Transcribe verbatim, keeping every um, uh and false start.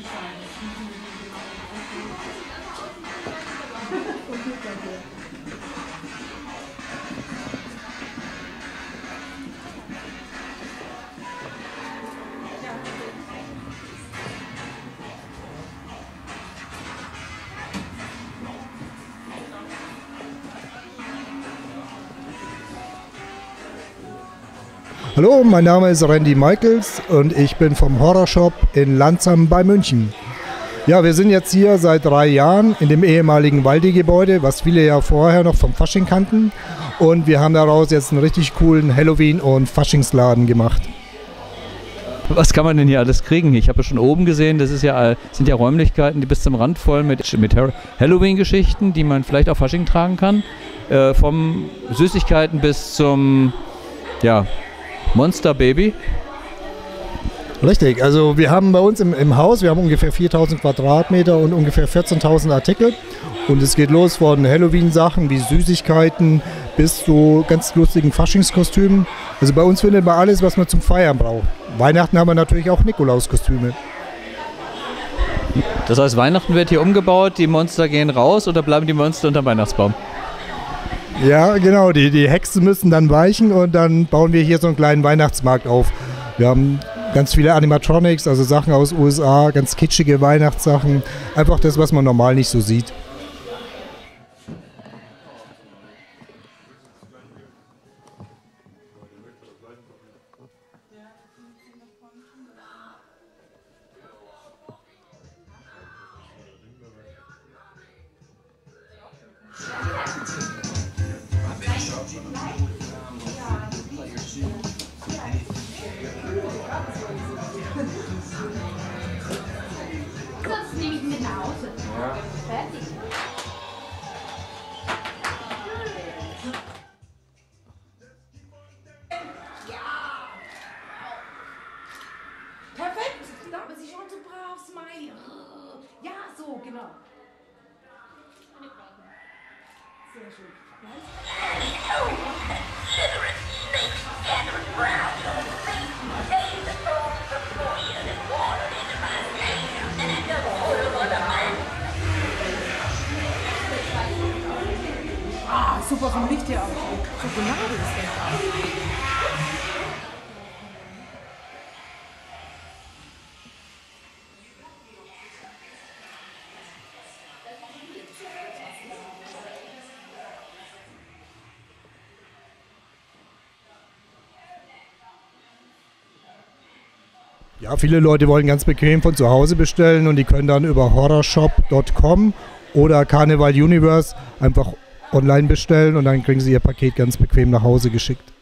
Hallo, mein Name ist Randy Michaels und ich bin vom Horrorshop in Landsheim bei München. Ja, wir sind jetzt hier seit drei Jahren in dem ehemaligen Waldi-Gebäude, was viele ja vorher noch vom Fasching kannten. Und wir haben daraus jetzt einen richtig coolen Halloween- und Faschingsladen gemacht. Was kann man denn hier alles kriegen? Ich habe ja schon oben gesehen, das ist ja, sind ja Räumlichkeiten, die bis zum Rand voll mit, mit Halloween-Geschichten, die man vielleicht auf Fasching tragen kann. Äh, vom Süßigkeiten bis zum, ja, Monster Baby. Richtig, also wir haben bei uns im, im Haus, wir haben ungefähr viertausend Quadratmeter und ungefähr vierzehntausend Artikel. Und es geht los von Halloween-Sachen wie Süßigkeiten bis zu ganz lustigen Faschingskostümen. Also bei uns findet man alles, was man zum Feiern braucht. Weihnachten haben wir natürlich auch Nikolauskostüme. Das heißt, Weihnachten wird hier umgebaut, die Monster gehen raus oder bleiben die Monster unter dem Weihnachtsbaum? Ja, genau, die, die Hexen müssen dann weichen und dann bauen wir hier so einen kleinen Weihnachtsmarkt auf. Wir haben ganz viele Animatronics, also Sachen aus U S A, ganz kitschige Weihnachtssachen. Einfach das, was man normal nicht so sieht. Das nehme ich mit nach Hause. Ja. Fertig. Ja. Perfekt. Da haben Sie schon so brav, Smile. Ja, so, genau. Sehr schön. Ah, super vom Licht her auch. Schokolade ist das. Ja, viele Leute wollen ganz bequem von zu Hause bestellen und die können dann über horrorshop punkt com oder Carnival Universe einfach online bestellen und dann kriegen sie ihr Paket ganz bequem nach Hause geschickt.